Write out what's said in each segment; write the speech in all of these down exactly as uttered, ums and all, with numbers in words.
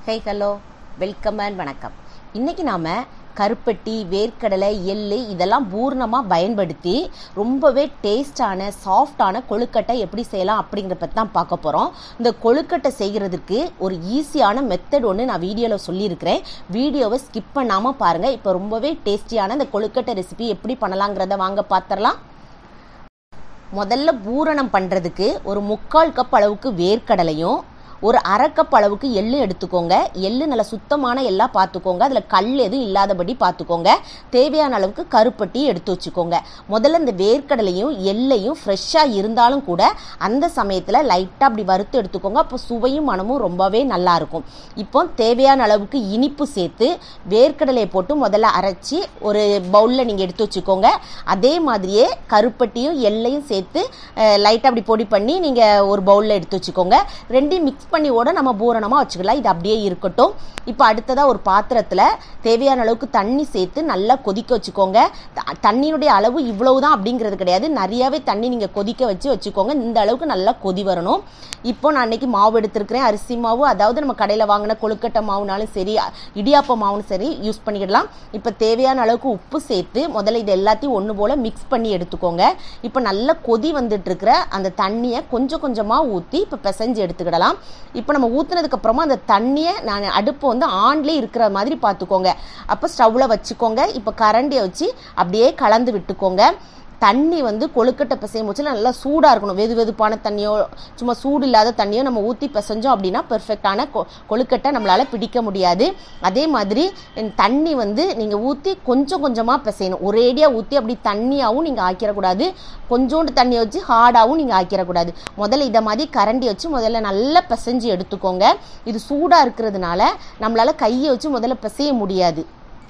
Hey hello welcome and வணக்கம். இன்றைக்கி நாம் கருப்பட்டி, வேர்க்கடலை, எள்ளு இதெல்லாம் பூர்ணமாக பயன்படுத்தி ரொம்பவே டேஸ்டான சாஃப்டான கொழுக்கட்டை எப்படி செய்யலாம் அப்படிங்கிறத பற்றி தான் பார்க்க போகிறோம். இந்த கொழுக்கட்டை செய்கிறதுக்கு ஒரு ஈஸியான மெத்தட் ஒன்று நான் வீடியோவில் சொல்லியிருக்கிறேன். வீடியோவை ஸ்கிப் பண்ணாமல் பாருங்கள். இப்போ ரொம்பவே டேஸ்டியான இந்த கொழுக்கட்டை ரெசிபி எப்படி பண்ணலாங்கிறத வாங்க பார்த்துடலாம். முதல்ல பூரணம் பண்ணுறதுக்கு ஒரு முக்கால் கப் அளவுக்கு வேர்க்கடலையும் ஒரு அரை கப் அளவுக்கு எள்ளு எடுத்துக்கோங்க. எள்ளு நல்லா சுத்தமான எள்ளா பார்த்துக்கோங்க, அதில் கல் எதுவும் இல்லாதபடி பார்த்துக்கோங்க. தேவையான அளவுக்கு கருப்பட்டி எடுத்து வச்சுக்கோங்க. முதல்ல இந்த வேர்க்கடலையும் எள்ளையும் ஃப்ரெஷ்ஷாக இருந்தாலும் கூட அந்த சமயத்தில் லைட்டாக அப்படி வறுத்து எடுத்துக்கோங்க. அப்போ சுவையும் மனமும் ரொம்பவே நல்லாயிருக்கும். இப்போ தேவையான அளவுக்கு இனிப்பு சேர்த்து வேர்க்கடலையை போட்டு முதல்ல அரைச்சி ஒரு பவுலில் நீங்கள் எடுத்து வச்சுக்கோங்க. அதே மாதிரியே கருப்பட்டியும் எள்ளையும் சேர்த்து லைட்டாக அப்படி பொடி பண்ணி நீங்கள் ஒரு பவுலில் எடுத்து வச்சுக்கோங்க. ரெண்டையும் மிக்ஸ் பண்ணியோட நம்ம பூரணமாக வச்சுக்கலாம். இது அப்படியே இருக்கட்டும். இப்போ அடுத்ததாக ஒரு பாத்திரத்தில் தேவையான அளவுக்கு தண்ணி சேர்த்து நல்லா கொதிக்க வச்சுக்கோங்க. தண்ணியினுடைய அளவு இவ்வளவுதான் அப்படிங்கிறது கிடையாது, நிறையாவே தண்ணி நீங்கள் கொதிக்க வச்சு வச்சுக்கோங்க. இந்த அளவுக்கு நல்லா கொதி வரணும். இப்போ நான் அன்னைக்கு மாவு எடுத்துருக்கிறேன், அரிசி மாவு, அதாவது நம்ம கடையில் வாங்கின கொழுக்கட்டை மாவுனாலும் சரி, இடியாப்ப மாவும் சரி யூஸ் பண்ணிக்கிடலாம். இப்போ தேவையான அளவுக்கு உப்பு சேர்த்து முதல்ல இது எல்லாத்தையும் ஒன்று போல் மிக்ஸ் பண்ணி எடுத்துக்கோங்க. இப்போ நல்லா கொதி வந்துட்டு இருக்கிற அந்த தண்ணியை கொஞ்சம் கொஞ்சமாக ஊற்றி இப்போ பிசைஞ்சு எடுத்துக்கிடலாம். இப்போ நம்ம ஊற்றுனதுக்கு அப்புறமா அந்த தண்ணியை நான் அடுப்பு வந்து ஆன்லேயே இருக்கிற மாதிரி பார்த்துக்கோங்க. அப்போ ஸ்டவ்வில் வச்சுக்கோங்க. இப்போ கரண்டியை வச்சு அப்படியே கலந்து விட்டுக்கோங்க. தண்ணி வந்து கொழுக்கட்டை பிசையும் போச்சு நல்லா சூடாக இருக்கணும். வெது வெதுப்பான தண்ணியோ சும்மா சூடு இல்லாத தண்ணியோ நம்ம ஊற்றி பிசைஞ்சோம் அப்படின்னா பெர்ஃபெக்டான கொ கொழுக்கட்டை நம்மளால் பிடிக்க முடியாது. அதே மாதிரி தண்ணி வந்து நீங்கள் ஊற்றி கொஞ்சம் கொஞ்சமாக பிசையணும். ஒரேடியாக ஊற்றி அப்படி தண்ணியாகவும் நீங்கள் ஆக்கிடக்கூடாது, கொஞ்சோண்டு தண்ணியை வச்சு ஹார்டாகவும் நீங்கள் ஆக்கிடக்கூடாது. முதல்ல இதை மாதிரி கரண்டி வச்சு முதல்ல நல்லா பிசைஞ்சு எடுத்துக்கோங்க. இது சூடாக இருக்கிறதுனால நம்மளால் கையை வச்சு முதல்ல பிசைய முடியாது.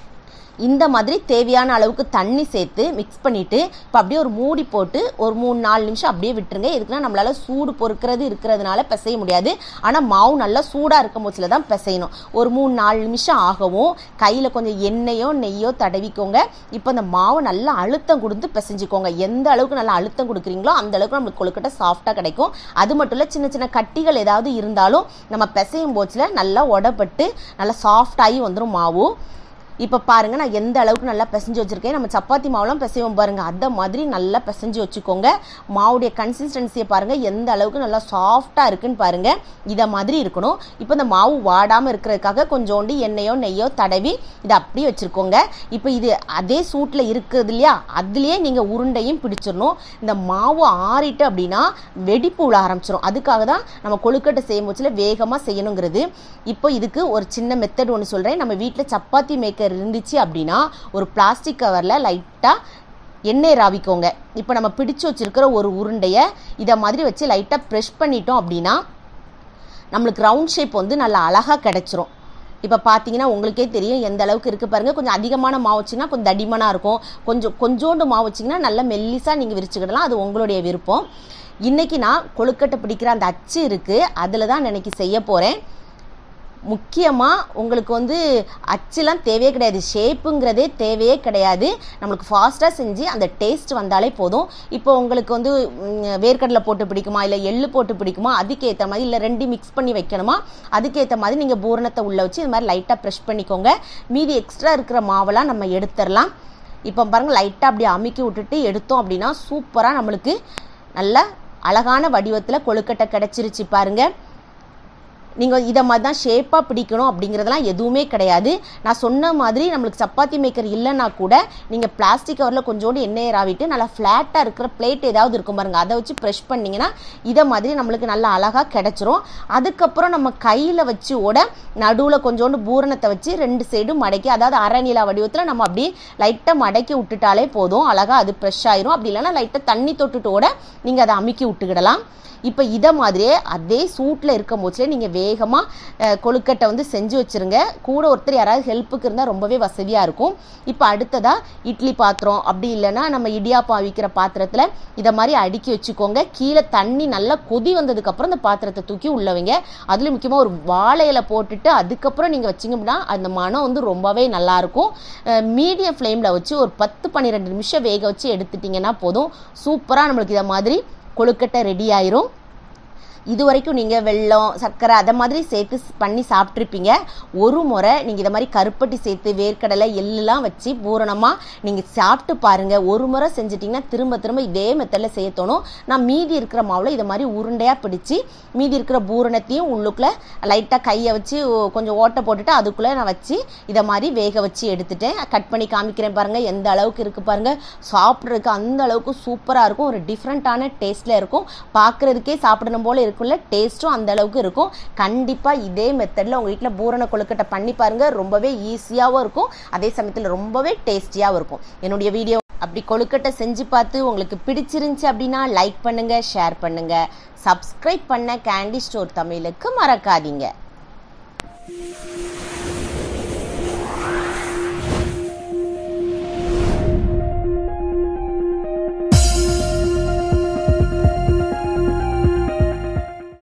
இந்த மாதிரி தேவையான அளவுக்கு தண்ணி சேர்த்து மிக்ஸ் பண்ணிவிட்டு இப்போ அப்படியே ஒரு மூடி போட்டு ஒரு மூணு நாலு நிமிஷம் அப்படியே விட்டுருங்க. எதுக்குன்னா நம்மளால் சூடு பொறுக்கிறது இருக்கிறதுனால பிசைய முடியாது. ஆனால் மாவு நல்லா சூடாக இருக்கும் போச்சில் தான் பிசையணும். ஒரு மூணு நாலு நிமிஷம் ஆகவும் கையில் கொஞ்சம் எண்ணெயோ நெய்யோ தடவிக்கோங்க. இப்போ அந்த மாவு நல்லா அழுத்தம் கொடுத்து பிசைஞ்சிக்கோங்க. எந்த அளவுக்கு நல்லா அழுத்தம் கொடுக்குறீங்களோ அந்த அளவுக்கு நம்மளுக்கு கொழுக்கட்டை சாஃப்டாக கிடைக்கும். அது மட்டும் இல்லை, சின்ன சின்ன கட்டிகள் ஏதாவது இருந்தாலும் நம்ம பிசையும் போச்சில் நல்லா உடப்பட்டு நல்லா சாஃப்டாகி வந்துடும் மாவு. இப்போ பாருங்கள், நான் எந்த அளவுக்கு நல்லா பிசைஞ்சு வச்சுருக்கேன். நம்ம சப்பாத்தி மாவுலாம் பிசைவோம் பாருங்கள், அந்த மாதிரி நல்லா பிசைஞ்சு வச்சுக்கோங்க. மாவுடைய கன்சிஸ்டன்சியை பாருங்கள், எந்த அளவுக்கு நல்லா சாஃப்டாக இருக்குன்னு பாருங்கள். இதை மாதிரி இருக்கணும். இப்போ இந்த மாவு வாடாமல் இருக்கிறதுக்காக கொஞ்சோண்டு எண்ணெயோ நெய்யோ தடவி இதை அப்படியே வச்சுருக்கோங்க. இப்போ இது அதே சூட்டில் இருக்குது இல்லையா, அதுலேயே நீங்கள் உருண்டையும் பிடிச்சிடணும். இந்த மாவு ஆறிட்டு அப்படின்னா வெடிப்பு உள்ள ஆரம்பிச்சிடும். அதுக்காக தான் நம்ம கொழுக்கட்டை செய்யும் போச்சில் வேகமாக செய்யணுங்கிறது. இப்போ இதுக்கு ஒரு சின்ன மெத்தட் ஒன்று சொல்கிறேன். நம்ம வீட்டில் சப்பாத்தி மேக்கர் இருந்துச்சு அப்படின்னா ஒரு பிளாஸ்டிக் கவரில் லைட்டாக எண்ணெய் ராவிக்கோங்க. இப்போ நம்ம பிடிச்சு வச்சிருக்கிற ஒரு உருண்டையை இதை மாதிரி வச்சு லைட்டாக ப்ரெஷ் பண்ணிட்டோம் அப்படின்னா நம்மளுக்கு ரவுண்ட் ஷேப் வந்து நல்லா அழகாக கிடச்சிரும். இப்போ பார்த்தீங்கன்னா உங்களுக்கே தெரியும் எந்த அளவுக்கு இருக்குது பாருங்கள். கொஞ்சம் அதிகமான மாவு வச்சிங்கன்னா கொஞ்சம் தடிமனாக இருக்கும், கொஞ்சம் கொஞ்சோண்டு மாவு வச்சிங்கன்னா நல்லா மெல்லிஸாக நீங்கள் விரிச்சுக்கிடலாம். அது உங்களுடைய விருப்பம். இன்றைக்கி நான் கொழுக்கட்டை பிடிக்கிற அந்த அச்சு இருக்குது, அதில் தான் இன்றைக்கி செய்ய போகிறேன். முக்கியமாக உங்களுக்கு வந்து அச்சுலாம் தேவையே கிடையாது, ஷேப்புங்கிறதே தேவையே கிடையாது. நம்மளுக்கு ஃபாஸ்ட்டாக செஞ்சு அந்த டேஸ்ட் வந்தாலே போதும். இப்போ உங்களுக்கு வந்து வேர்க்கடலை போட்டு பிடிக்குமா இல்லை எள்ளு போட்டு பிடிக்குமா, அதுக்கேற்ற மாதிரி, இல்லை ரெண்டு மிக்ஸ் பண்ணி வைக்கணுமா, அதுக்கேற்ற மாதிரி நீங்கள் பூரணத்தை உள்ளே வச்சு இது மாதிரி லைட்டாக ப்ரெஷ் பண்ணிக்கோங்க. மீதி எக்ஸ்ட்ரா இருக்கிற மாவெல்லாம் நம்ம எடுத்துடலாம். இப்போ பாருங்கள், லைட்டாக அப்படி அமுக்கி விட்டுட்டு எடுத்தோம் அப்படின்னா சூப்பராக நம்மளுக்கு நல்ல அழகான வடிவத்தில் கொழுக்கட்டை கிடச்சிருச்சு பாருங்கள். நீங்கள் இதை மாதிரி தான் ஷேப்பாக பிடிக்கணும் அப்படிங்கிறதெல்லாம் எதுவுமே கிடையாது. நான் சொன்ன மாதிரி நம்மளுக்கு சப்பாத்தி மேக்கர் இல்லைன்னா கூட நீங்கள் பிளாஸ்டிக் கவரில் கொஞ்சோண்டு எண்ணெயை ராவிட்டு நல்லா ஃப்ளாட்டாக இருக்கிற பிளேட் ஏதாவது இருக்கும் பாருங்கள், அதை வச்சு ப்ரெஷ் பண்ணிங்கன்னா இதை மாதிரி நம்மளுக்கு நல்லா அழகாக கிடச்சிரும். அதுக்கப்புறம் நம்ம கையில் வச்சு ஓட நடுவில் கொஞ்சோண்டு பூரணத்தை வச்சு ரெண்டு சைடும் மடக்கி, அதாவது அரை நிலா வடிவத்தில் நம்ம அப்படி லைட்டாக மடக்கி விட்டுட்டாலே போதும், அழகாக அது ப்ரெஷ் ஆயிரும். அப்படி இல்லைன்னா லைட்டாக தண்ணி தொட்டுட்டு ஓட நீங்கள் அதை அமுக்கி விட்டுக்கிடலாம். இப்போ இதை மாதிரியே அதே சூட்டில் இருக்கும் போச்சுலே நீங்கள் வேகமாக கொழுக்கட்டை வந்து செஞ்சு வச்சுருங்க. கூட ஒருத்தர் யாராவது ஹெல்ப்புக்கு இருந்தால் ரொம்பவே வசதியாக இருக்கும். இப்போ அடுத்ததாக இட்லி பாத்திரம் அப்படி இல்லைன்னா நம்ம இடியாப்பம் அவிக்கிற பாத்திரத்தில் இதை மாதிரி அடுக்கி வச்சுக்கோங்க. கீழே தண்ணி நல்லா கொதி வந்ததுக்கப்புறம் இந்த பாத்திரத்தை தூக்கி உள்ள வைங்க. அதுலேயும் முக்கியமாக ஒரு வாழை இலை போட்டுட்டு அதுக்கப்புறம் நீங்கள் வச்சிங்கன்னா அந்த மனம் வந்து ரொம்பவே நல்லாயிருக்கும். மீடியம் ஃப்ளேமில் வச்சு ஒரு பத்து பன்னிரெண்டு நிமிஷம் வேக வச்சு எடுத்துட்டிங்கன்னா போதும், சூப்பராக நம்மளுக்கு இதை மாதிரி கொழுக்கட்டை ரெடி ஆயிரும். இது வரைக்கும் நீங்கள் வெல்லம் சர்க்கரை அதை மாதிரி சேர்த்து பண்ணி சாப்பிட்ருப்பீங்க. ஒரு முறை நீங்கள் இதை மாதிரி கருப்பட்டி சேர்த்து வேர்க்கடலை எள்ளுலாம் வச்சு பூரணமாக நீங்கள் சாப்பிட்டு பாருங்கள். ஒரு முறை செஞ்சிட்டிங்கன்னா திரும்ப திரும்ப இதே மெத்தடில் செய்ய தோணும். நான் மீதி இருக்கிற மாவில் இதை மாதிரி உருண்டையாக பிடிச்சி மீதி இருக்கிற பூரணத்தையும் உள்ளுக்குள்ளே லைட்டாக கையை வச்சு கொஞ்சம் ஓட்டை போட்டுட்டு அதுக்குள்ளே நான் வச்சு இதை மாதிரி வேக வச்சு எடுத்துட்டேன். கட் பண்ணி காமிக்கிறேன் பாருங்கள் எந்த அளவுக்கு இருக்குது பாருங்கள். சாப்பிட்றதுக்கு அந்த அளவுக்கு சூப்பராக இருக்கும். ஒரு டிஃப்ரெண்ட்டான டேஸ்ட்டில் இருக்கும். பார்க்குறதுக்கே சாப்பிடணும் போல் இருக்கும்ல, டேஸ்ட்டும் அந்த அளவுக்கு இருக்கும். கண்டிப்பாக இதே மெத்தடில் உங்கள் வீட்டில் பூரண கொழுக்கட்டை பண்ணி பாருங்கள். ரொம்பவே ஈஸியாகவும் இருக்கும், அதே சமயத்தில் ரொம்பவே டேஸ்டியாகவும் இருக்கும். என்னுடைய வீடியோ அப்படி கொழுக்கட்டை செஞ்சு பார்த்து உங்களுக்கு பிடிச்சிருந்துச்சு அப்படின்னா லைக் பண்ணுங்கள், ஷேர் பண்ணுங்கள், சப்ஸ்கிரைப் பண்ண கேண்டி ஸ்டோர் தமிழுக்கு மறக்காதீங்க.